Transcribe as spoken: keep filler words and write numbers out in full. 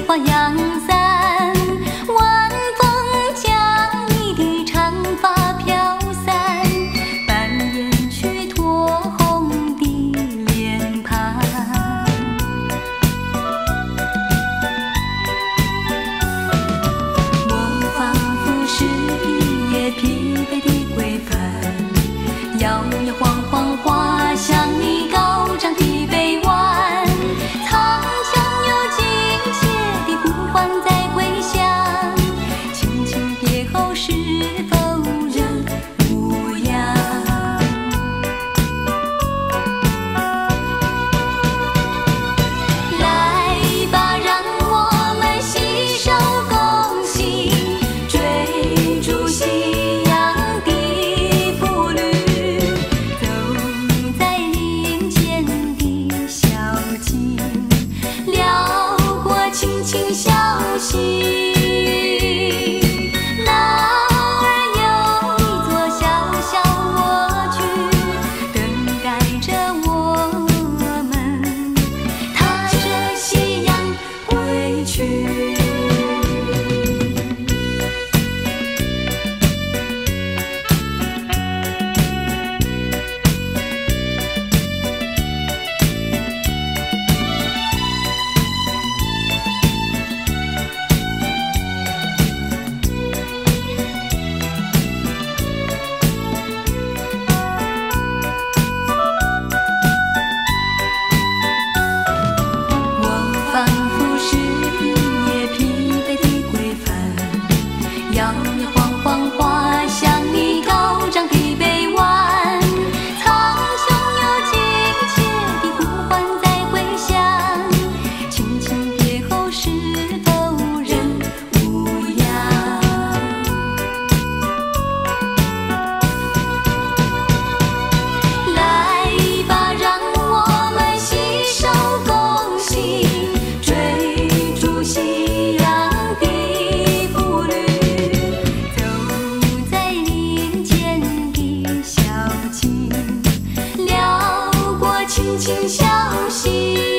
花阳伞，晚风将你的长发飘散，扮演去酡红的脸庞。我仿佛是一叶疲惫的归帆，摇摇晃晃滑向你高涨的臂弯，苍穹有惊切的呼唤在回响，轻轻别后是否仍无恙？来吧，让我们携手共行，追逐夕阳的步履，走在林间的小径，撩过青青小溪。那儿有一座小小蜗居，等待着我们，踏着夕阳归去。我仿佛是一叶疲惫的归帆，摇摇晃晃滑向你高涨的臂弯，苍穹有惊切的呼唤在回响，轻轻别后是否仍无恙？来吧，让我们携手共行，追逐夕阳的步履，走在林间的小径，撩过青青小溪。